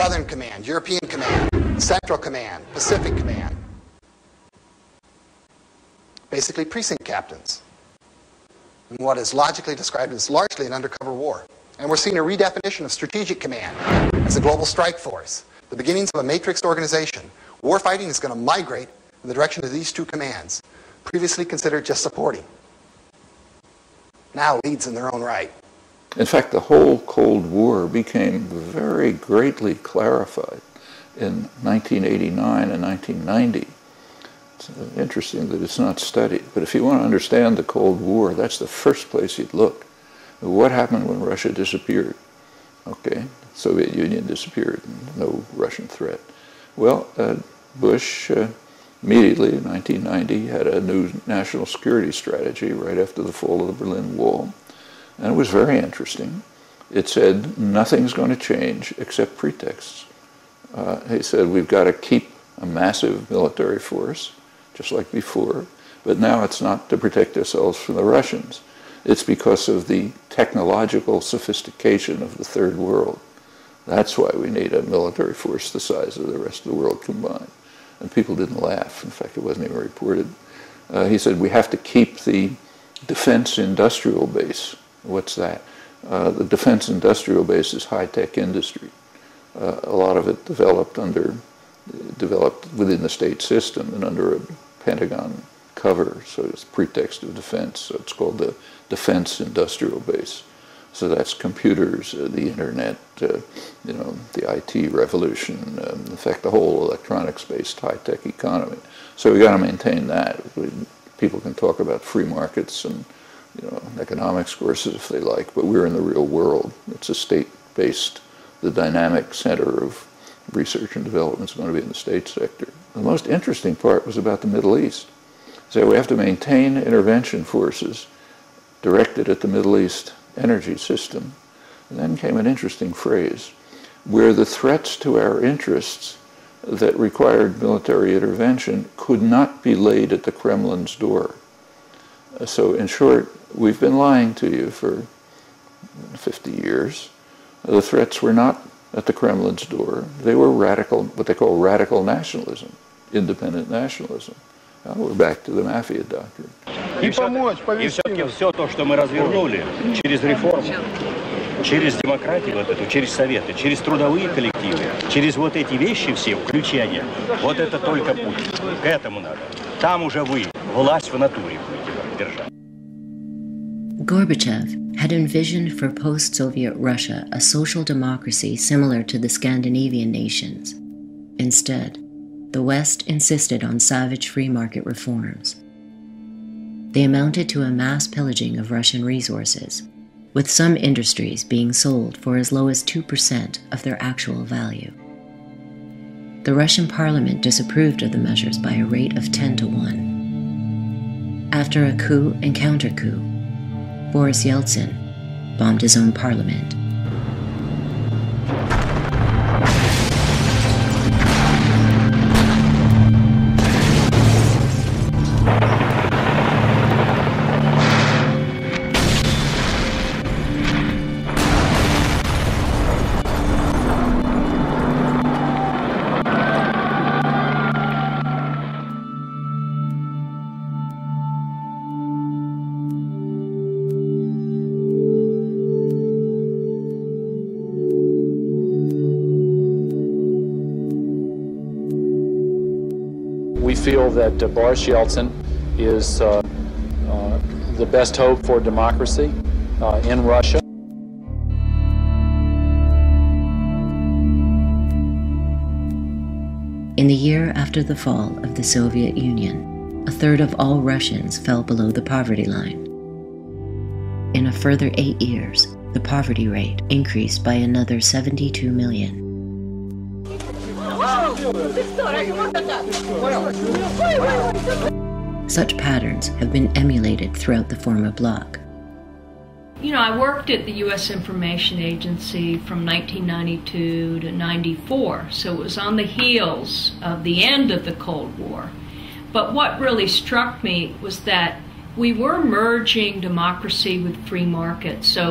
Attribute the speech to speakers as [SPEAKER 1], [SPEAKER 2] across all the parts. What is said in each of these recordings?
[SPEAKER 1] Southern Command, European Command, Central Command, Pacific Command. Basically precinct captains. And what is logically described as largely an undercover war. And we're seeing a redefinition of strategic command as a global strike force, the beginnings of a matrixed organization. Warfighting is going to migrate in the direction of these two commands, previously considered just supporting. Now leads in their own right.
[SPEAKER 2] In fact, the whole Cold War became very greatly clarified in 1989 and 1990. It's interesting that it's not studied, but if you want to understand the Cold War, that's the first place you'd look. What happened when Russia disappeared? Okay, Soviet Union disappeared, no Russian threat. Well, Bush immediately in 1990 had a new national security strategy right after the fall of the Berlin Wall. And it was very interesting. It said nothing's going to change except pretexts. He said we've got to keep a massive military force, just like before, but now it's not to protect ourselves from the Russians. It's because of the technological sophistication of the third world. That's why we need a military force the size of the rest of the world combined. And people didn't laugh. In fact, it wasn't even reported. He said we have to keep the defense industrial base. What's that? The defense industrial base is high-tech industry. A lot of it developed within the state system and under a Pentagon cover, so it's pretext of defense. So it's called the defense industrial base. So that's computers, the internet, the IT revolution, in fact, the whole electronics-based high-tech economy. So we got to maintain that. People can talk about free markets and economics courses if they like, but we're in the real world. It's a state-based, the dynamic center of research and development is going to be in the state sector. The most interesting part was about the Middle East. So we have to maintain intervention forces directed at the Middle East energy system. And then came an interesting phrase, where the threats to our interests that required military intervention could not be laid at the Kremlin's door. So in short, we've been lying to you for 50 years. The threats were not at the Kremlin's door. They were radical, what they call radical nationalism, independent nationalism. Now we're back to the Mafia doctrine.
[SPEAKER 3] И все-таки все то, что мы развернули через реформу, через демократию вот эту, через советы, через трудовые коллективы, через вот эти вещи все, включения, вот это только путь. К этому надо. Там уже вы, власть в натуре будете держать.
[SPEAKER 4] Gorbachev had envisioned for post-Soviet Russia a social democracy similar to the Scandinavian nations. Instead, the West insisted on savage free market reforms. They amounted to a mass pillaging of Russian resources, with some industries being sold for as low as 2% of their actual value. The Russian parliament disapproved of the measures by a rate of 10-1. After a coup and counter-coup, Boris Yeltsin bombed his own parliament.
[SPEAKER 5] We feel that Boris Yeltsin is the best hope for democracy in Russia.
[SPEAKER 4] In the year after the fall of the Soviet Union, a third of all Russians fell below the poverty line. In a further 8 years, the poverty rate increased by another 72 million. Such patterns have been emulated throughout the former bloc.
[SPEAKER 6] I worked at the U.S. Information Agency from 1992 to 94, so it was on the heels of the end of the Cold War. But what really struck me was that we were merging democracy with free market. So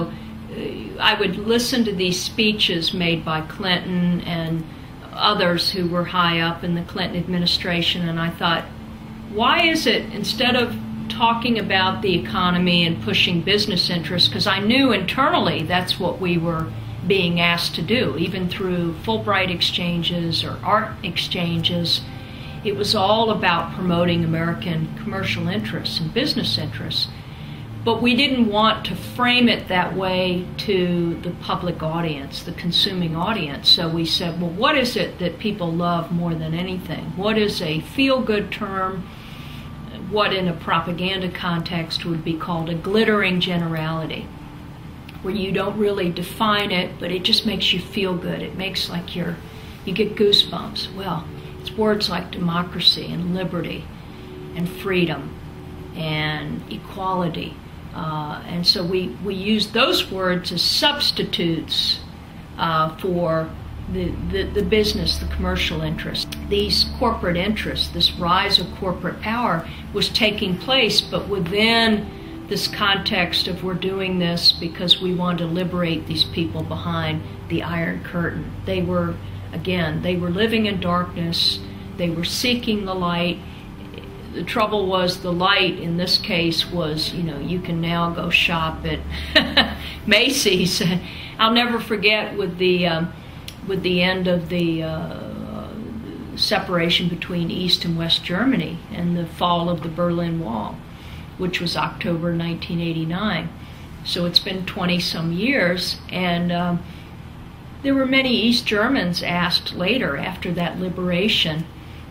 [SPEAKER 6] I would listen to these speeches made by Clinton and others who were high up in the Clinton administration, and I thought, why is it, instead of talking about the economy and pushing business interests, because I knew internally that's what we were being asked to do, even through Fulbright exchanges or art exchanges, it was all about promoting American commercial interests and business interests. But we didn't want to frame it that way to the public audience, the consuming audience. So we said, well, what is it that people love more than anything? What is a feel-good term? What in a propaganda context would be called a glittering generality, where you don't really define it, but it just makes you feel good. It makes like you get goosebumps. Well, it's words like democracy and liberty and freedom and equality. And so we use those words as substitutes for the business, the commercial interests. These corporate interests, this rise of corporate power was taking place, but within this context of we're doing this because we want to liberate these people behind the Iron Curtain. They were living in darkness. They were seeking the light. The trouble was the light in this case was, you can now go shop at Macy's. I'll never forget with the end of the separation between East and West Germany and the fall of the Berlin Wall, which was October 1989. So it's been 20-some years, and there were many East Germans asked later, after that liberation,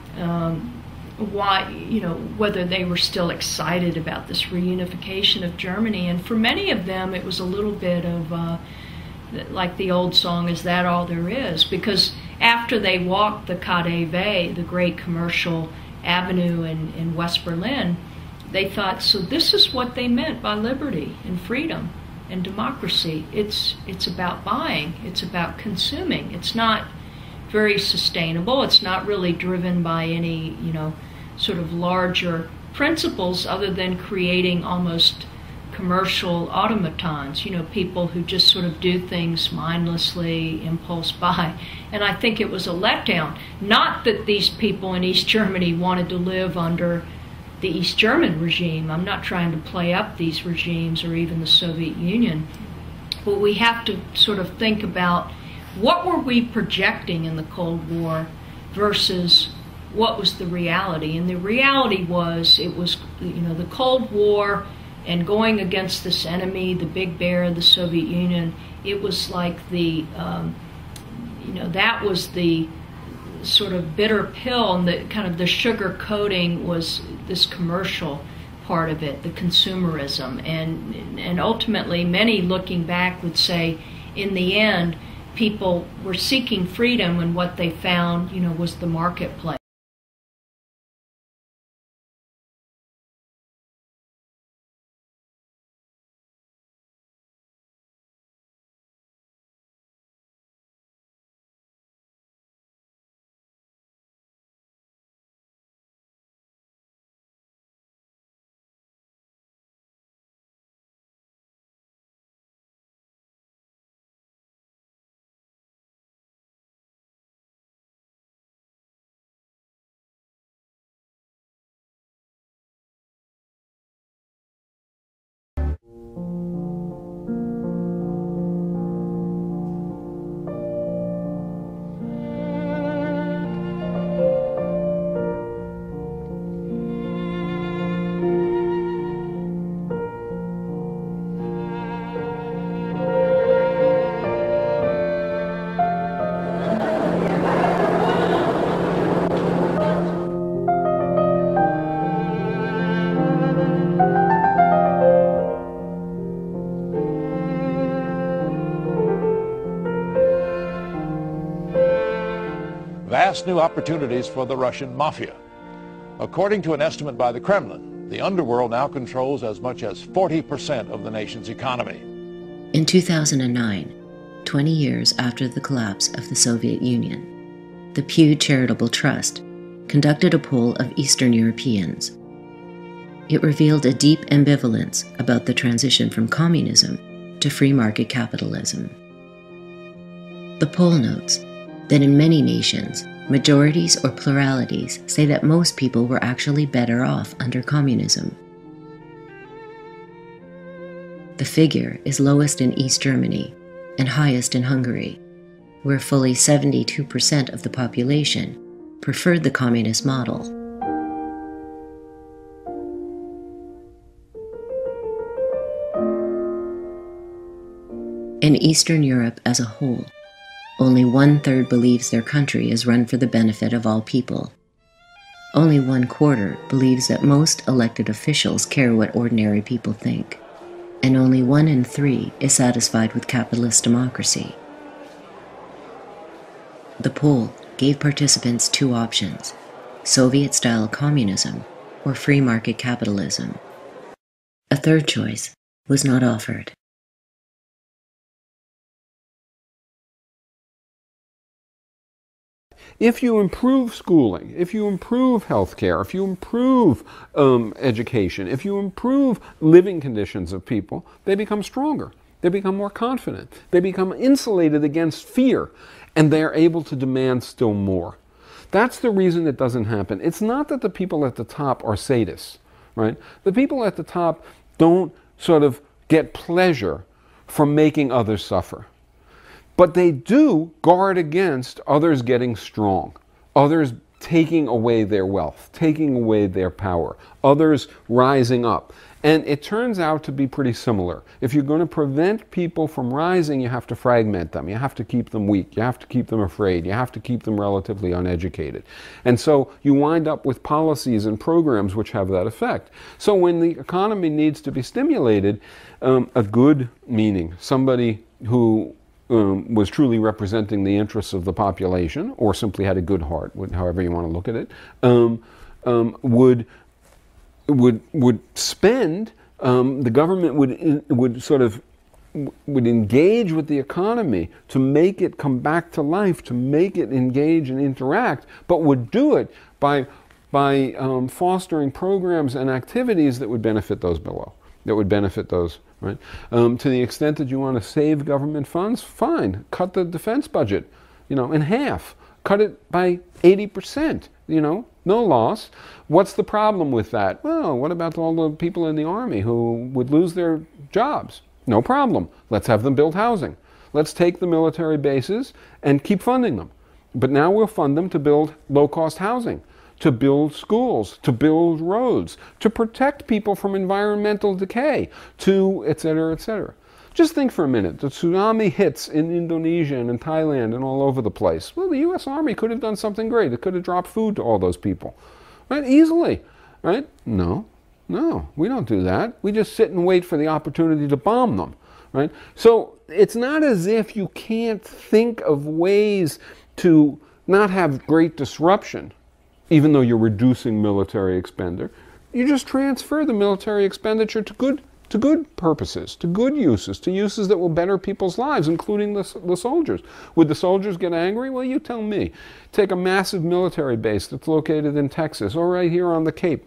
[SPEAKER 6] why, whether they were still excited about this reunification of Germany. And for many of them, it was a little bit of like the old song, "Is That All There Is?" Because after they walked the KaDeWe, the great commercial avenue in West Berlin, they thought, so this is what they meant by liberty and freedom and democracy. It's about buying. It's about consuming. It's not very sustainable. It's not really driven by any, sort of larger principles other than creating almost commercial automatons, people who just sort of do things mindlessly, impulse buy. And I think it was a letdown. Not that these people in East Germany wanted to live under the East German regime. I'm not trying to play up these regimes or even the Soviet Union. But we have to sort of think about what were we projecting in the Cold War versus what was the reality. And the reality was, it was, the Cold War and going against this enemy, the big bear, the Soviet Union. It was like the, that was the sort of bitter pill, and the kind of the sugar coating was this commercial part of it, the consumerism. And ultimately, many looking back would say, in the end, people were seeking freedom, and what they found, was the marketplace.
[SPEAKER 7] Vast new opportunities for the Russian Mafia. According to an estimate by the Kremlin, the underworld now controls as much as 40% of the nation's economy.
[SPEAKER 4] In 2009, 20 years after the collapse of the Soviet Union, the Pew Charitable Trust conducted a poll of Eastern Europeans. It revealed a deep ambivalence about the transition from communism to free market capitalism. The poll notes that in many nations, majorities or pluralities say that most people were actually better off under communism. The figure is lowest in East Germany and highest in Hungary, where fully 72% of the population preferred the communist model. In Eastern Europe as a whole, only 1/3 believes their country is run for the benefit of all people. Only 1/4 believes that most elected officials care what ordinary people think, and only 1 in 3 is satisfied with capitalist democracy. The poll gave participants 2 options: Soviet-style communism or free market capitalism. A third choice was not offered.
[SPEAKER 8] If you improve schooling, if you improve healthcare, if you improve education, if you improve living conditions of people, they become stronger. They become more confident. They become insulated against fear, and they're able to demand still more. That's the reason it doesn't happen. It's not that the people at the top are sadists, right? The people at the top don't sort of get pleasure from making others suffer. But they do guard against others getting strong, others taking away their wealth, taking away their power, others rising up. And it turns out to be pretty similar. If you're going to prevent people from rising, you have to fragment them. You have to keep them weak. You have to keep them afraid. You have to keep them relatively uneducated. And so you wind up with policies and programs which have that effect. So when the economy needs to be stimulated, a good meaning, somebody who was truly representing the interests of the population, or simply had a good heart, however you want to look at it, would spend. The government would engage with the economy to make it come back to life, to make it engage and interact, but would do it by fostering programs and activities that would benefit those below, that would benefit those. Right? To the extent that you want to save government funds, fine. Cut the defense budget, in half. Cut it by 80%, no loss. What's the problem with that? Well, what about all the people in the army who would lose their jobs? No problem. Let's have them build housing. Let's take the military bases and keep funding them. But now we'll fund them to build low-cost housing, to build schools, to build roads, to protect people from environmental decay, to et cetera, et cetera. Just think for a minute. The tsunami hits in Indonesia and in Thailand and all over the place. Well, the U.S. Army could have done something great. It could have dropped food to all those people, right? Easily, right? No, we don't do that. We just sit and wait for the opportunity to bomb them, right? So it's not as if you can't think of ways to not have great disruption, even though you're reducing military expenditure. You just transfer the military expenditure to good purposes, to good uses, to uses that will better people's lives, including the soldiers. Would the soldiers get angry? Well, you tell me. Take a massive military base that's located in Texas, or right here on the Cape,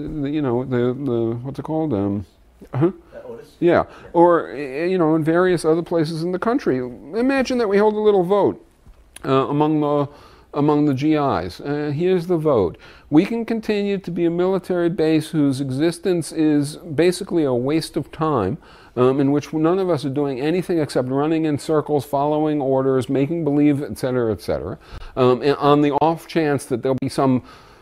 [SPEAKER 8] what's it called? Yeah, or, in various other places in the country. Imagine that we hold a little vote among the GIs. Here's the vote. We can continue to be a military base whose existence is basically a waste of time, in which none of us are doing anything except running in circles, following orders, making believe, etc., etc., on the off chance that there'll be some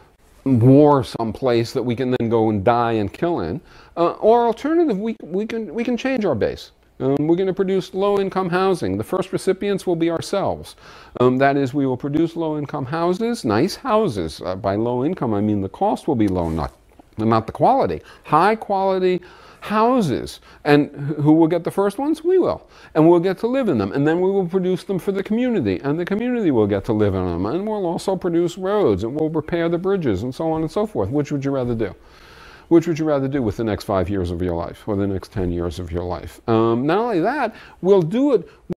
[SPEAKER 8] war someplace that we can then go and die and kill in. Or alternative, we can change our base. We're going to produce low-income housing. The first recipients will be ourselves. That is, we will produce low-income houses, nice houses. By low-income, I mean the cost will be low, not the quality. High-quality houses. And who will get the first ones? We will. And we'll get to live in them. And then we will produce them for the community. And the community will get to live in them. And we'll also produce roads. And we'll repair the bridges and so on and so forth. Which would you rather do? Which would you rather do with the next 5 years of your life or the next 10 years of your life? Not only that, we'll do it